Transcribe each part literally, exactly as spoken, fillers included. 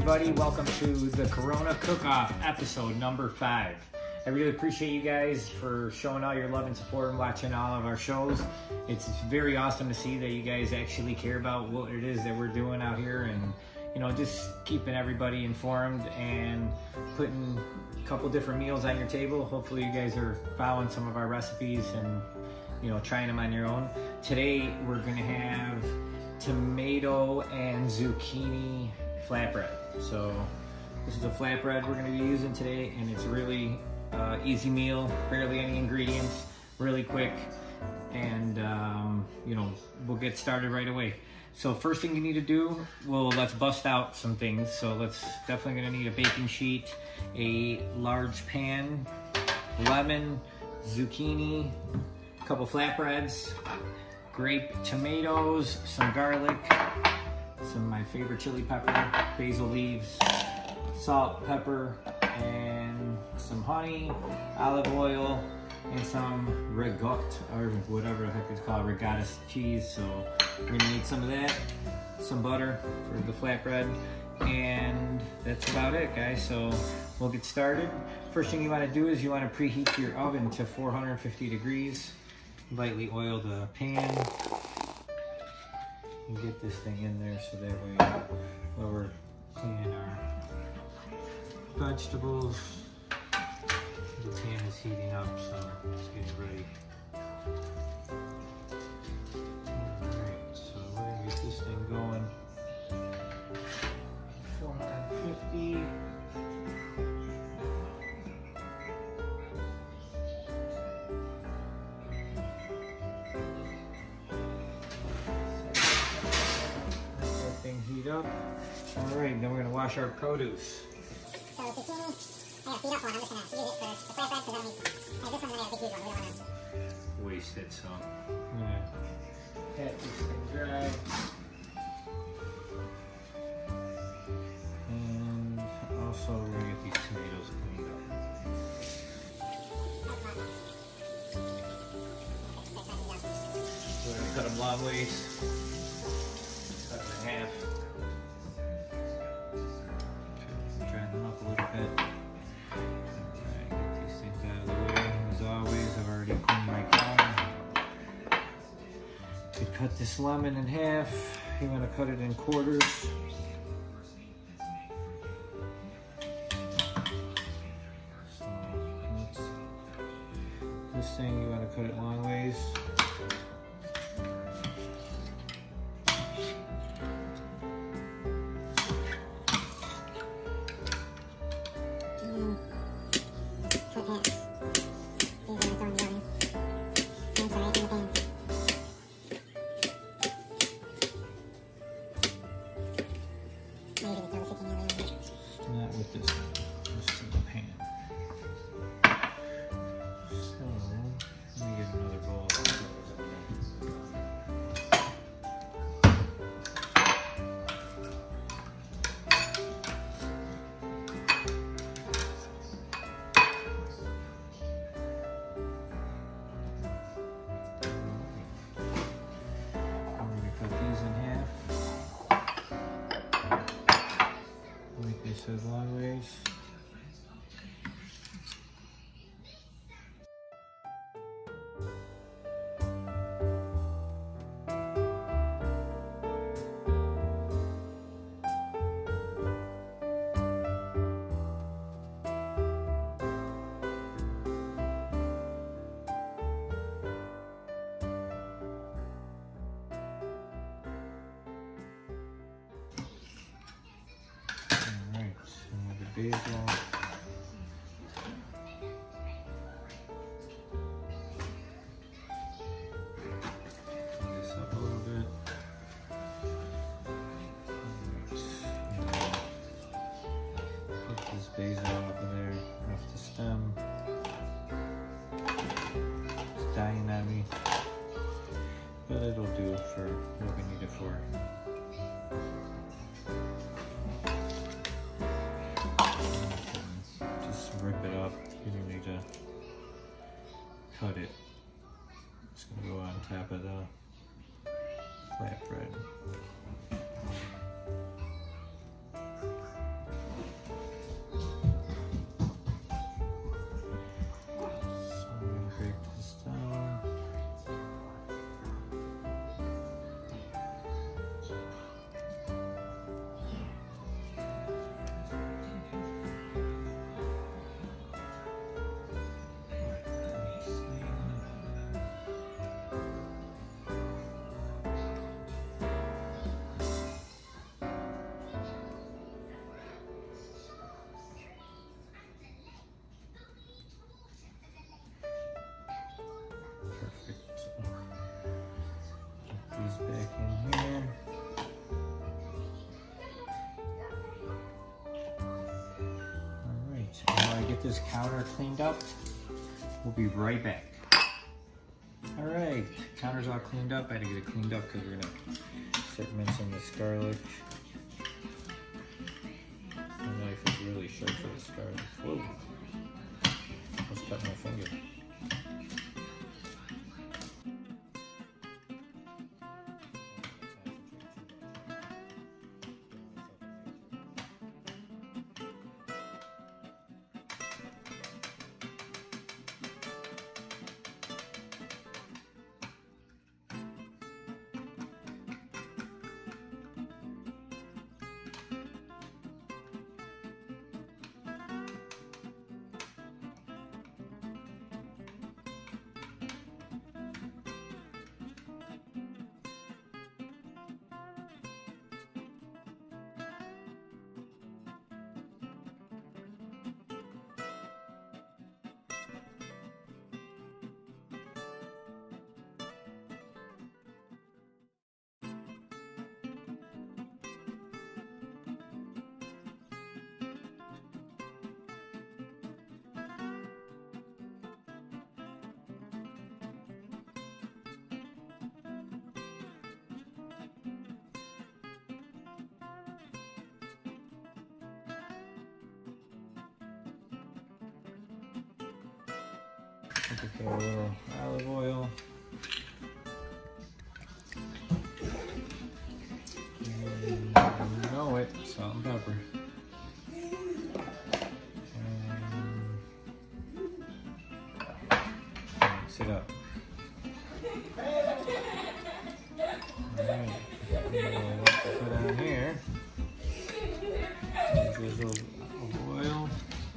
everybody. Welcome to the Corona Cook-Off episode number five. I really appreciate you guys for showing all your love and support and watching all of our shows. It's very awesome to see that you guys actually care about what it is that we're doing out here, and you know, just keeping everybody informed and putting a couple different meals on your table. Hopefully you guys are following some of our recipes and you know, trying them on your own. Today we're gonna have tomato and zucchini flatbread. So this is a flatbread we're gonna be using today, and it's really uh, easy meal, barely any ingredients, really quick, and um, you know, we'll get started right away. So first thing you need to do, well, let's bust out some things. So let's definitely gonna need a baking sheet, a large pan, lemon, zucchini, a couple flatbreads, grape tomatoes, some garlic, some of my favorite chili pepper, basil leaves, salt, pepper, and some honey, olive oil, and some ricotta, or whatever the heck it's called, ricotta cheese. So we're gonna need some of that, some butter for the flatbread, and that's about it, guys. So we'll get started. First thing you wanna do is you wanna preheat your oven to four hundred fifty degrees. Lightly oil the pan and get this thing in there so that way while we're cleaning our vegetables, the pan is heating up, so it's getting ready. Alright, so we're gonna get this thing going. four hundred fifty. Heat up. All right, then we're gonna wash our produce. So the zucchini, I got heat up one. I'm just gonna use it for the flatbread because I mean, this one's gonna have a big huge one. We don't wanna waste it, so I'm gonna pat this thing dry. And also we're gonna get these tomatoes cleaned up. So we're gonna cut them long ways. Cut them in half. Dry them up a little bit. Alright, get these things out of the way. As always, I've already cleaned my counter. Could cut this lemon in half. You want to cut it in quarters. So let's, this thing you want to cut it long ways. Not with this, this in the pan. So, let me get another bowl. I'm going to cut these in half. Make this as long ways. Basil. Clean this up a little bit. Put this basil off of there, off the stem. It's dying on me, but it'll do for what we need it for. Rip it up. You don't need to cut it. It's gonna go on top of the flatbread. these back in here. Alright, so while I get this counter cleaned up, we'll be right back. Alright, counter's all cleaned up. I had to get it cleaned up because we're going to start mincing this garlic. The knife is really sharp for this garlic. Whoa! Almost cut my finger. Put a little olive oil. And you know it, salt and pepper. And mix it up. Alright, put on here. Drizzle of oil.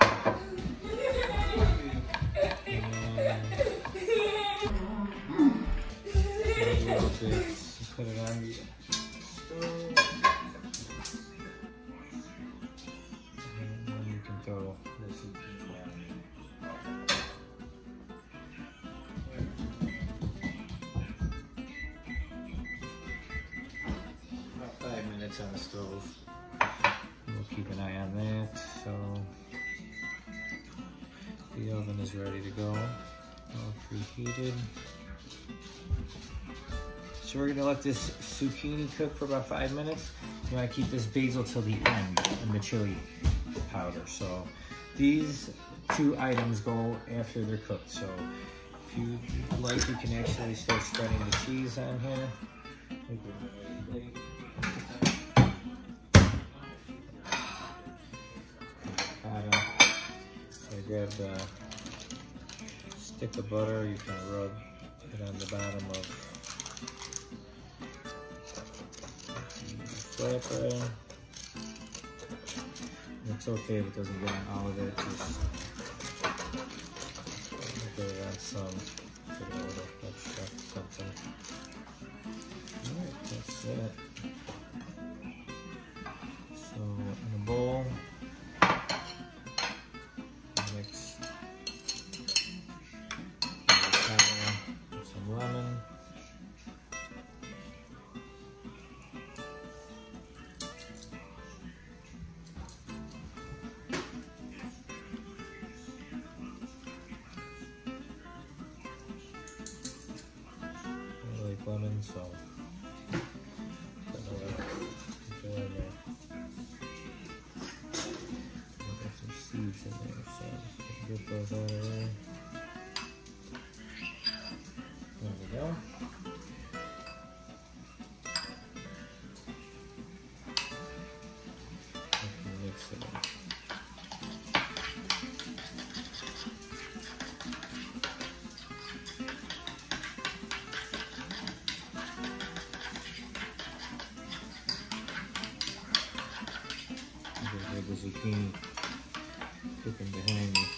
Put it on the stove, and then you can throw the zucchini on. About five minutes on the stove. We'll keep an eye on that. So the oven is ready to go, all preheated. So we're gonna let this zucchini cook for about five minutes. You wanna keep this basil till the end and the chili powder. So these two items go after they're cooked. So if you like, you can actually start spreading the cheese on here. So I grabbed a stick of butter. You can rub it on the bottom of flatbread. It's okay if it doesn't get on all of it. Just put it on some, put a little extra something. Alright, that's it. So in a bowl, mix some lemon. Lemon, so put a little in there. Got some seeds in there, so get those out of there. There we go. Mix it up. The zucchini cooking behind me.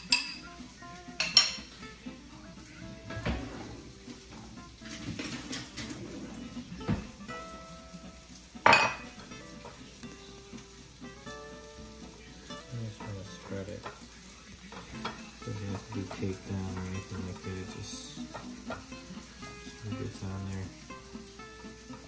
I just want to spread it. Doesn't have to be caked down or anything like that. It just, just gets on there.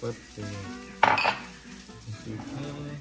flip the zucchini.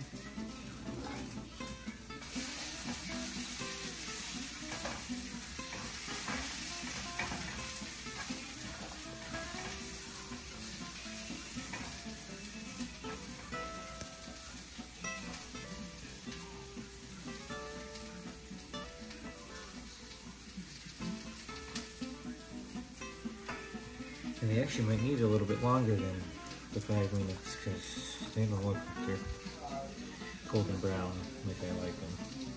And they actually might need a little bit longer than the five minutes because they don't look like they're golden brown like I like them.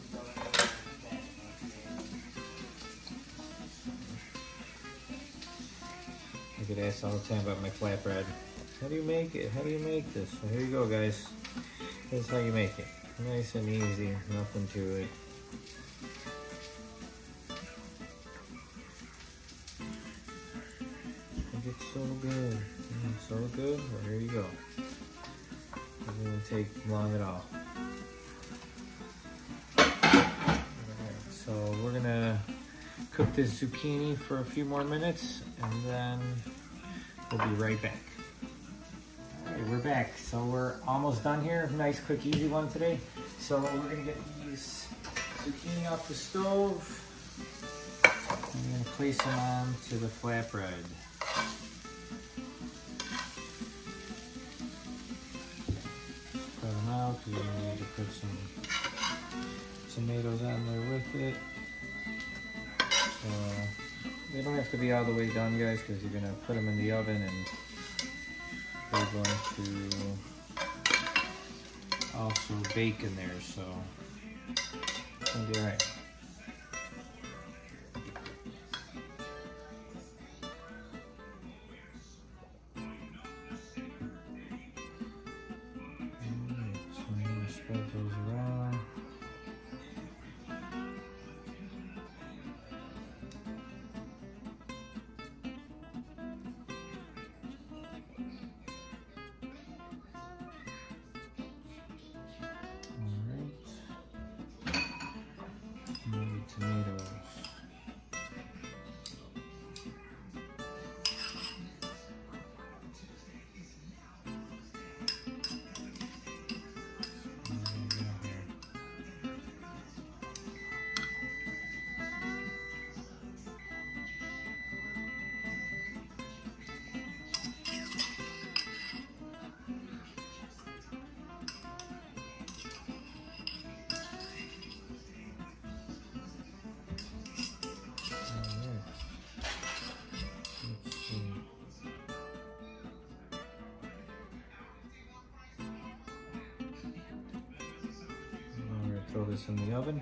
I get asked all the time about my flatbread. How do you make it? How do you make this? So here you go, guys. This is how you make it. Nice and easy, nothing to it. It's so good. It's so good. Well, here you go. It doesn't take long at all. Alright, so we're gonna cook this zucchini for a few more minutes and then we'll be right back. Alright, we're back. So we're almost done here. Nice, quick, easy one today. So we're gonna get these zucchini off the stove. I'm gonna place them on to the flatbread. Cut them out because you're gonna need to put some tomatoes on there with it. So they don't have to be all the way done, guys, because you're gonna put them in the oven and they're going to also bake in there. So it's gonna be all right. Spread those around. Alright. Maybe tomatoes. Throw this in the oven.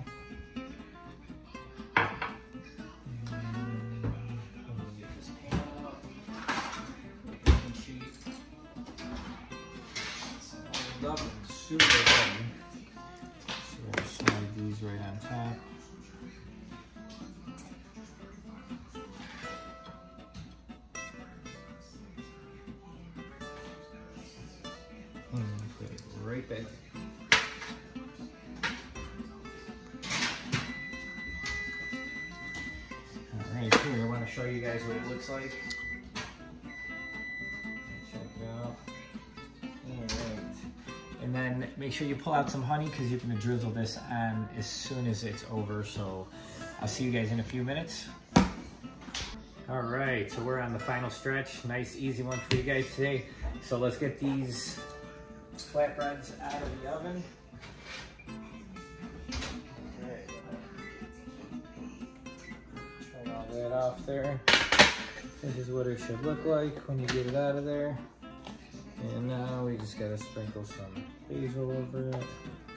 Oven, super oven. So we'll slide these right on top. And put it right back. Alright, here I want to show you guys what it looks like. Check it out. Alright. And then make sure you pull out some honey because you're going to drizzle this on as soon as it's over. So I'll see you guys in a few minutes. Alright, so we're on the final stretch. Nice, easy one for you guys today. So let's get these flatbreads out of the oven. That off there. This is what it should look like when you get it out of there. And now we just gotta sprinkle some basil over it.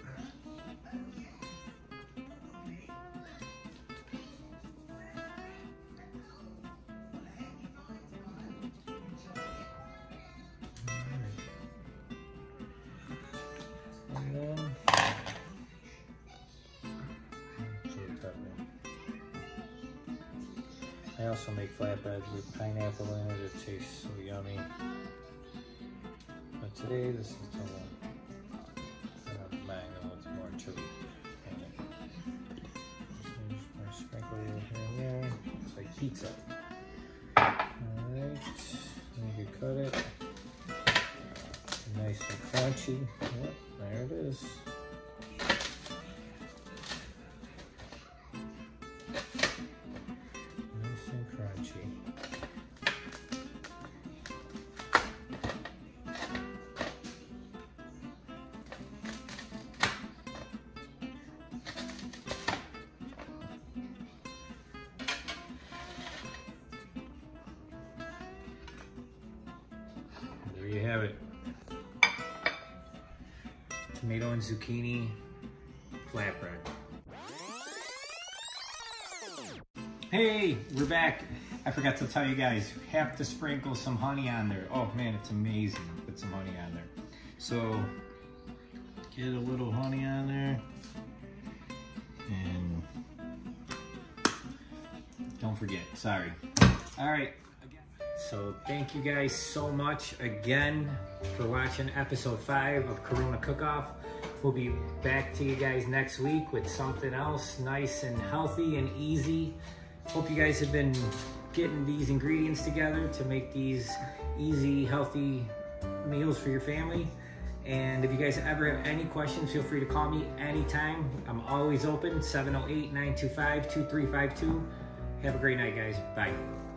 And then I also make flatbreads with pineapple in it. It tastes so yummy. But today, this is the one. I have mango, it's more chili in it. So just more sprinkle here and there. It's like pizza. Alright, then you can cut it. crunchy. Yep, there it is. Nice and crunchy. There you have it. Tomato and zucchini flatbread. Hey, we're back. I forgot to tell you guys, have to sprinkle some honey on there. Oh man, it's amazing. Put some honey on there. So, get a little honey on there. And don't forget, sorry. All right. So thank you guys so much again for watching episode five of Corona Cook-Off. We'll be back to you guys next week with something else nice and healthy and easy. Hope you guys have been getting these ingredients together to make these easy, healthy meals for your family. And if you guys ever have any questions, feel free to call me anytime. I'm always open, seven oh eight, nine two five, two three five two. Have a great night, guys. Bye.